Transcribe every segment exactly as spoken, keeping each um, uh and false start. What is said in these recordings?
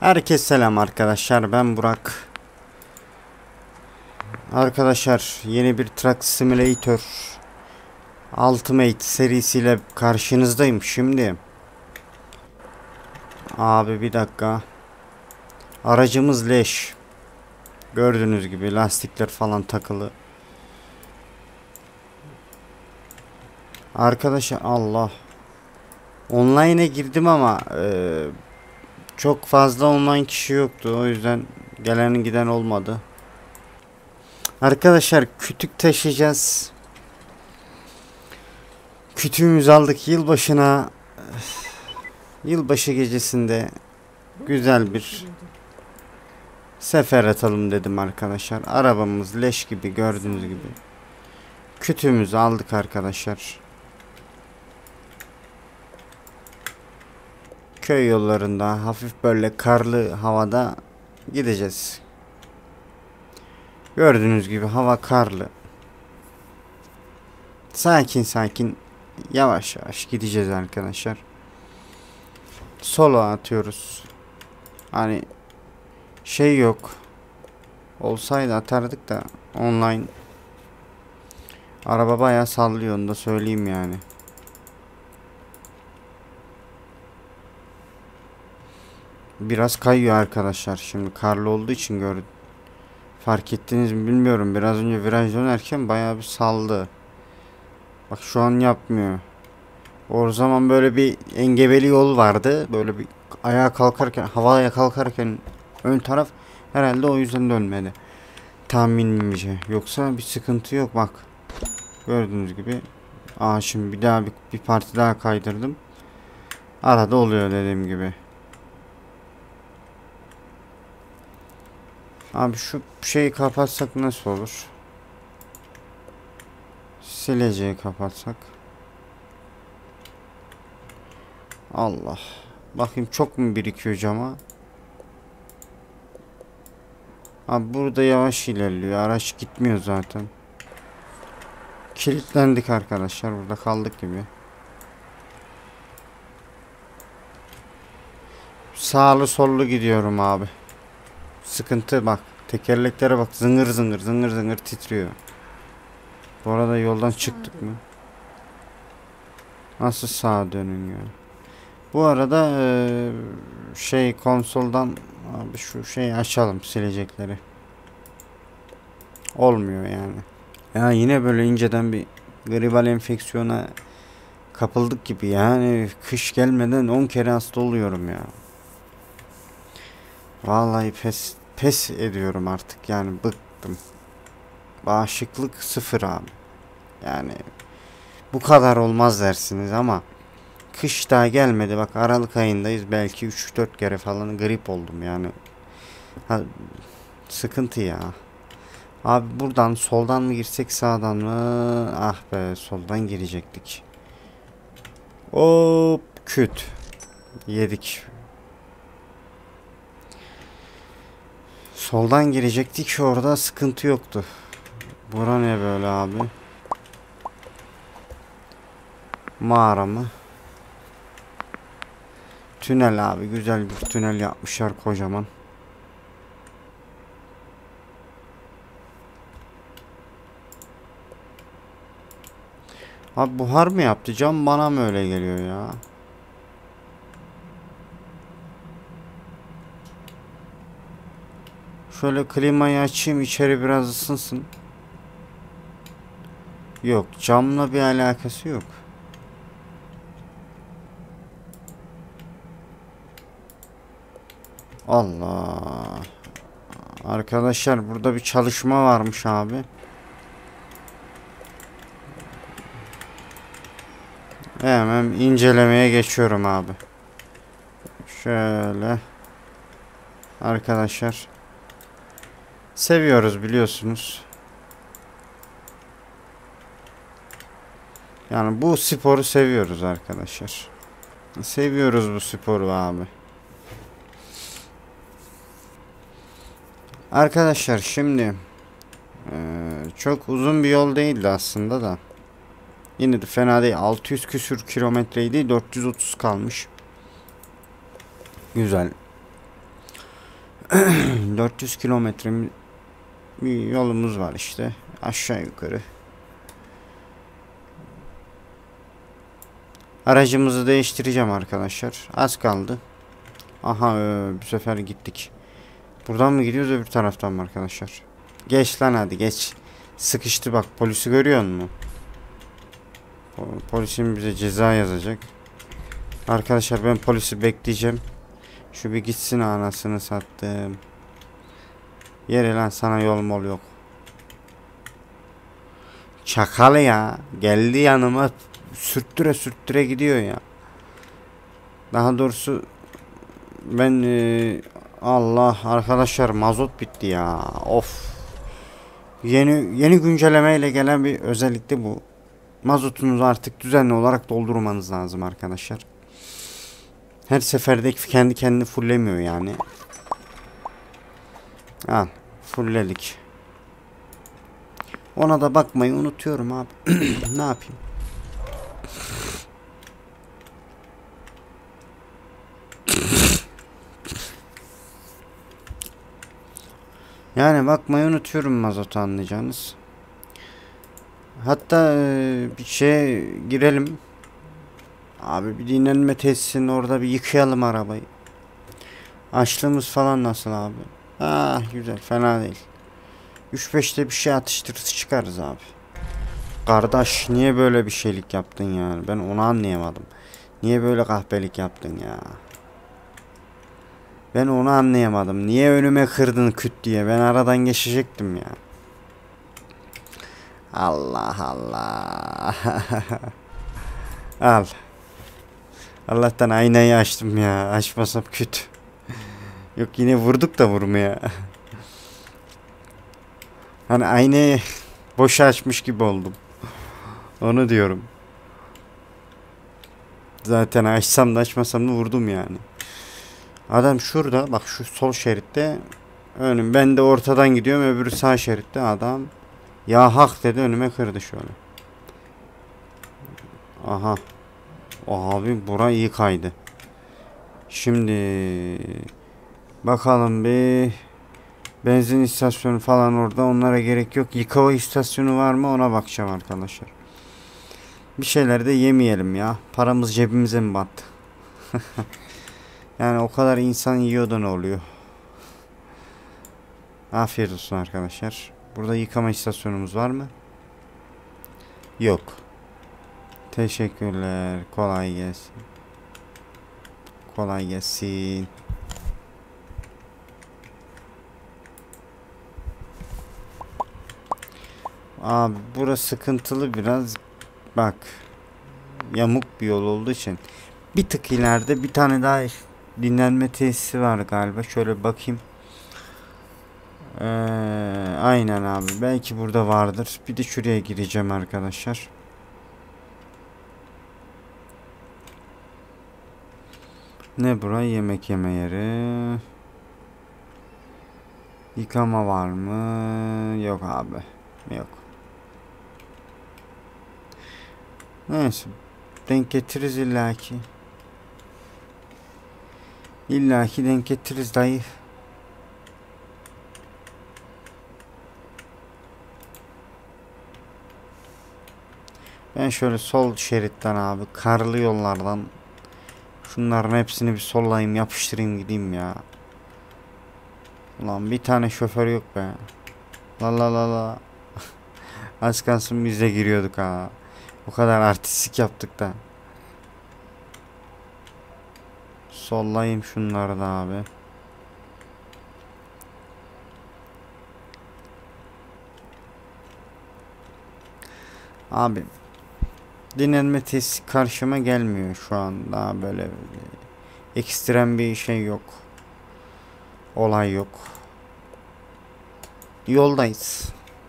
Herkese selam arkadaşlar, ben Burak. Arkadaşlar, yeni bir Truck Simulator Ultimate serisiyle karşınızdayım şimdi. Abi bir dakika. Aracımız leş. Gördüğünüz gibi lastikler falan takılı. Arkadaşlar Allah. Online'e girdim ama e, çok fazla online kişi yoktu. O yüzden gelen giden olmadı. Arkadaşlar kütük taşıyacağız. Kütüğümüzü aldık yılbaşına. Yılbaşı gecesinde güzel bir sefer atalım dedim arkadaşlar. Arabamız leş gibi, gördüğünüz gibi. Kütüğümüzü aldık arkadaşlar. Köy yollarında hafif böyle karlı havada gideceğiz. Gördüğünüz gibi hava karlı. Sakin sakin yavaş yavaş gideceğiz arkadaşlar. Solo atıyoruz. Hani şey yok. Olsaydı atardık da online. Araba bayağı sallıyor, onu da söyleyeyim yani. Biraz kayıyor arkadaşlar. Şimdi karlı olduğu için gördüm. Fark ettiniz mi bilmiyorum. Biraz önce viraj dönerken bayağı bir saldı. Bak şu an yapmıyor. O zaman böyle bir engebeli yol vardı. Böyle bir ayağa kalkarken, havaya kalkarken ön taraf herhalde o yüzden dönmedi. Tahminimce. Yoksa bir sıkıntı yok bak. Gördüğünüz gibi. Aa şimdi bir daha bir, bir parti daha kaydırdım. Arada oluyor dediğim gibi. Abi şu şeyi kapatsak nasıl olur? Sileceği kapatsak. Allah. Bakayım çok mu birikiyor cama? Abi burada yavaş ilerliyor. Araç gitmiyor zaten. Kilitlendik arkadaşlar. Burada kaldık gibi. Sağlı sollu gidiyorum abi. Sıkıntı bak. Tekerleklere bak. Zıngır zıngır zıngır zıngır titriyor. Bu arada yoldan çıktık mı? Nasıl sağa dönün ya? Bu arada ee, şey konsoldan abi şu şeyi açalım, silecekleri. Olmuyor yani. Ya yine böyle inceden bir gribal enfeksiyona kapıldık gibi yani. Kış gelmeden on kere hasta oluyorum ya. Vallahi pes pes ediyorum artık yani, bıktım. Bağışıklık sıfır abi. Yani bu kadar olmaz dersiniz ama kış daha gelmedi. Bak Aralık ayındayız. Belki üç dört kere falan grip oldum yani. Ha, sıkıntı ya. Abi buradan soldan mı girsek sağdan mı? Ah be, soldan girecektik. Hop küt. Yedik. Soldan girecektik, orada sıkıntı yoktu. Bura ne böyle abi? Mağara mı? Tünel abi. Güzel bir tünel yapmışlar kocaman. Abi buhar mı yaptı? Cam bana mı öyle geliyor ya? Şöyle klimayı açayım, içeri biraz ısınsın. Yok, camla bir alakası yok. Allah. Arkadaşlar burada bir çalışma varmış abi. Hemen incelemeye geçiyorum abi. Şöyle. Arkadaşlar. Seviyoruz biliyorsunuz. Yani bu sporu seviyoruz arkadaşlar. Seviyoruz bu sporu abi. Arkadaşlar şimdi ee, çok uzun bir yol değildi aslında da. Yine de fena değil. altı yüz küsür kilometreydi. dört yüz otuz kalmış. Güzel. dört yüz kilometre bir yolumuz var işte. Aşağı yukarı. Aracımızı değiştireceğim arkadaşlar. Az kaldı. Aha ee, bu sefer gittik. Buradan mı gidiyoruz öbür taraftan mı arkadaşlar? Geç lan hadi geç. Sıkıştı bak, polisi görüyor musun? Polisin bize ceza yazacak. Arkadaşlar ben polisi bekleyeceğim. Şu bir gitsin, anasını sattım. Yere lan, sana yol mol yok. Çakalı ya. Geldi yanıma, sürttüre sürttüre gidiyor ya. Daha doğrusu ben e, Allah arkadaşlar, mazot bitti ya. Of. Yeni yeni güncellemeyle gelen bir özellikle bu. Mazotunuzu artık düzenli olarak doldurmanız lazım arkadaşlar. Her seferde kendi kendini fullemiyor yani. Al, fullledik. Ona da bakmayı unutuyorum abi. Ne yapayım? Yani bakmayı unutuyorum mazotu, anlayacağınız. Hatta e, bir şey girelim. Abi bir dinlenme tesisinin orada bir yıkayalım arabayı. Açlığımız falan nasıl abi? Ah güzel, fena değil. üç beşte bir şey atıştırırız çıkarız abi. Kardeş niye böyle bir şeylik yaptın yani? Ben onu anlayamadım. Niye böyle kahpelik yaptın ya? Ben onu anlayamadım. Niye önüme kırdın küt diye? Ben aradan geçecektim ya. Allah Allah. Al. Allah'tan aynayı açtım ya. Açmasam kötü. Yok yine vurduk da vurmaya. Hani aynayı boşa açmış gibi oldum. Onu diyorum. Zaten açsam da açmasam da vurdum yani. Adam şurada bak, şu sol şeritte. Önüm, ben de ortadan gidiyorum, öbürü sağ şeritte. Adam ya hak dedi, önüme kırdı şöyle. Aha. Abi bura iyi kaydı. Şimdi bakalım bir benzin istasyonu falan orada, onlara gerek yok. Yıkama istasyonu var mı, ona bakacağım arkadaşlar. Bir şeyler de yemeyelim ya. Paramız cebimize mi battı? Yani o kadar insan yiyor da ne oluyor? Afiyet olsun arkadaşlar. Burada yıkama istasyonumuz var mı? Yok. Teşekkürler. Kolay gelsin. Kolay gelsin. Abi burası sıkıntılı biraz. Bak. Yamuk bir yol olduğu için. Bir tık ileride bir tane daha dinlenme tesisi var galiba. Şöyle bakayım. Ee, aynen abi. Belki burada vardır. Bir de şuraya gireceğim arkadaşlar. Ne burası? Yemek yeme yeri. Yıkama var mı? Yok abi. Yok. Neyse. Denk getiririz illaki. İllaki denk getiririz dayı. Ben şöyle sol şeritten abi, karlı yollardan şunların hepsini bir sollayayım, yapıştırayım, gideyim ya. Ulan bir tane şoför yok be. La la la la. Az kalsın biz de giriyorduk ha. O kadar artistik yaptık da. Sollayayım şunları da abi. Abi dinlenme tesisi karşıma gelmiyor şu an, daha böyle ekstrem bir şey yok. Olay yok. Yoldayız.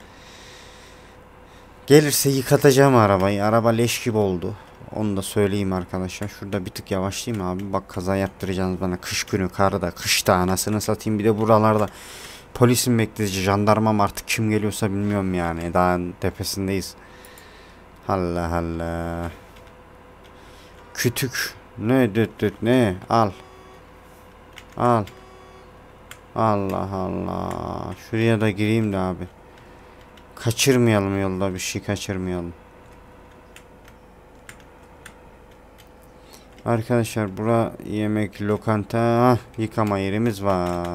Gelirse yıkatacağım arabayı. Araba leş gibi oldu. Onu da söyleyeyim arkadaşlar. Şurada bir tık yavaşlayayım abi. Bak kaza yaptıracaksınız bana. Kış günü, karda, kışta, anasını satayım. Bir de buralarda polisin bekletici, jandarmam, artık kim geliyorsa bilmiyorum yani. Dağın tepesindeyiz. Allah Allah. Kütük. Ne düt düt ne? Al. Al. Allah Allah. Şuraya da gireyim de abi. Kaçırmayalım yolda, bir şey kaçırmayalım. Arkadaşlar bura yemek lokanta, yıkama yerimiz var.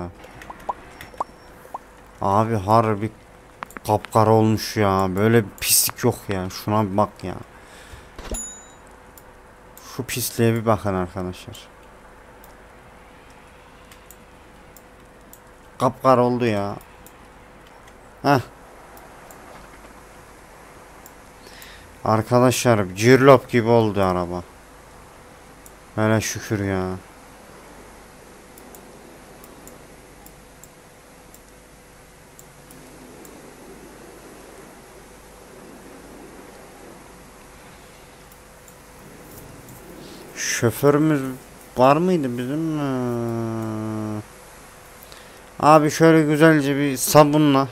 Abi harbi kapkara olmuş ya. Böyle bir pislik yok ya. Şuna bir bak ya. Şu pisliğe bir bakın arkadaşlar. Kapkara oldu ya. Heh. Arkadaşlar cirlop gibi oldu araba. Hele şükür ya. Şoförümüz var mıydı bizim? Ee, Abi şöyle güzelce bir sabunla.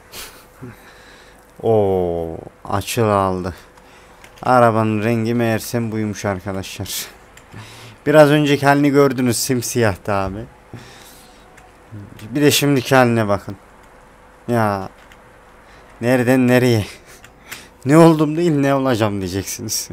Oo, açıl aldı. Arabanın rengi meğersem buymuş arkadaşlar. Biraz önceki halini gördünüz, simsiyahtı abi. Bir de şimdiki haline bakın. Ya nereden nereye? Ne oldum değil ne olacağım diyeceksiniz.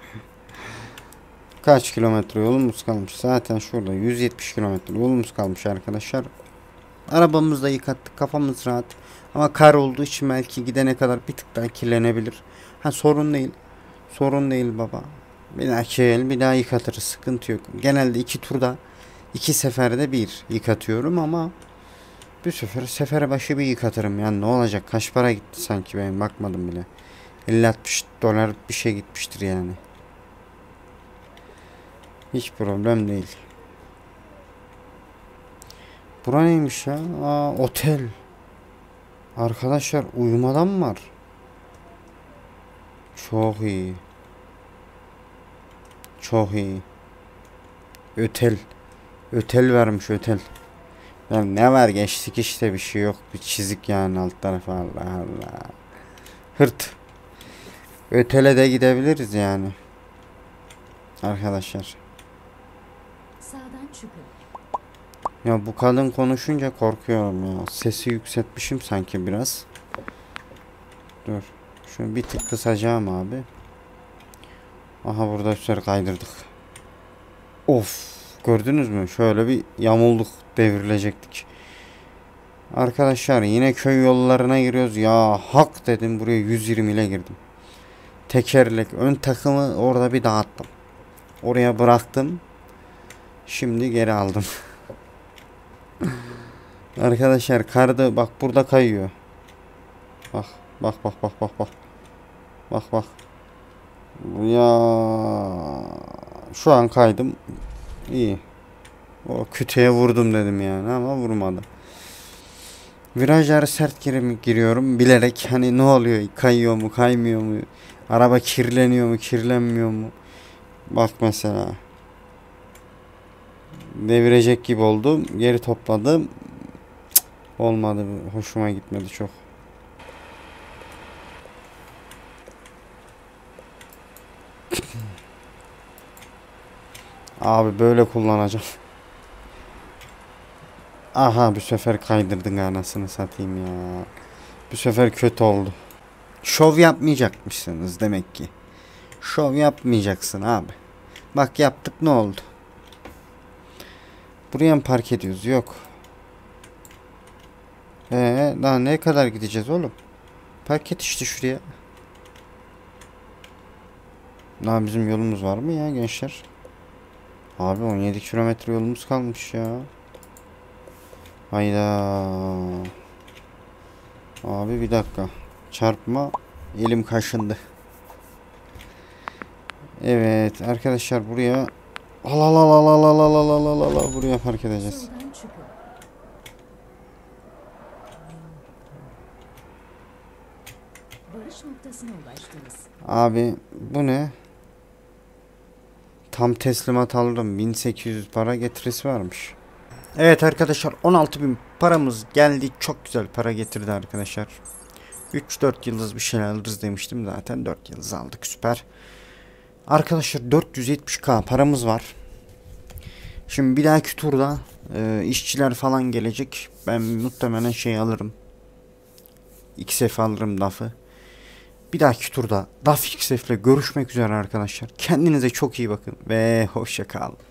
Kaç kilometre yolumuz kalmış? Zaten şurada yüz yetmiş kilometre yolumuz kalmış arkadaşlar. Arabamızı da yıkattık, kafamız rahat. Ama kar olduğu için belki gidene kadar bir tık daha kirlenebilir. Ha, sorun değil. Sorun değil baba. Bir dahaki el bir daha yıkatırız, sıkıntı yok. Genelde iki turda, iki seferde bir yıkatıyorum ama bir sefer sefere başı bir yıkatırım. Yani ne olacak? Kaç para gitti sanki, ben bakmadım bile. elli altmış dolar bir şey gitmiştir yani. Hiç problem değil. Bura neymiş ya? Aa, otel. Arkadaşlar uyumadan mı var? Çok iyi. Çok iyi. Ötel. Ötel vermiş, ötel. Ya ne var, geçtik işte, bir şey yok. Bir çizik yani alt tarafı, Allah Allah. Hırt. Ötele de gidebiliriz yani. Arkadaşlar. Sağdan çıkın. Ya bu kadın konuşunca korkuyorum ya. Sesi yükseltmişim sanki biraz. Dur. Şunu bir tık kısacağım abi. Aha, burada üstleri kaydırdık. Of. Gördünüz mü? Şöyle bir yamulduk. Devrilecektik. Arkadaşlar yine köy yollarına giriyoruz. Ya hak dedim, buraya yüz yirmi ile girdim. Tekerlek ön takımı orada bir dağıttım. Oraya bıraktım. Şimdi geri aldım. Arkadaşlar karda bak, burada kayıyor. Bak bak bak bak bak bak. Bak bak. Ya şu an kaydım. İyi. O kütüğe vurdum dedim yani ama vurmadı. Virajları sert girim, giriyorum bilerek, hani ne oluyor, kayıyor mu kaymıyor mu, araba kirleniyor mu kirlenmiyor mu. Bak mesela devirecek gibi oldum, geri topladım. Cık, olmadı, hoşuma gitmedi çok. Abi böyle kullanacağım. Aha, bu sefer kaydırdın, anasını satayım ya. Bu sefer kötü oldu. Şov yapmayacakmışsınız demek ki. Şov yapmayacaksın abi. Bak yaptık, ne oldu? Buraya mı park ediyoruz? Yok. Ee, daha ne kadar gideceğiz oğlum? Park et işte şuraya. Daha bizim yolumuz var mı ya gençler? Abi on yedi kilometre yolumuz kalmış ya. Hayda. Abi bir dakika. Çarpma. Elim kaşındı. Evet arkadaşlar, buraya al al al al al al al al al al al buraya park edeceğiz. Soldan çıkın. Varış noktasına ulaştınız. Abi bu ne? Tam teslimat aldım. bin sekiz yüz para getirisi varmış. Evet arkadaşlar, on altı bin paramız geldi. Çok güzel para getirdi arkadaşlar. üç dört yıldız bir şeyler alırız demiştim, zaten dört yıldız aldık, süper. Arkadaşlar dört yüz yetmiş bin paramız var. Şimdi bir dahaki turda Ee, işçiler falan gelecek. Ben muhtemelen şey alırım. X F alırım D A F'ı. Bir dahaki turda D A F X F ile görüşmek üzere arkadaşlar. Kendinize çok iyi bakın ve hoşça kalın.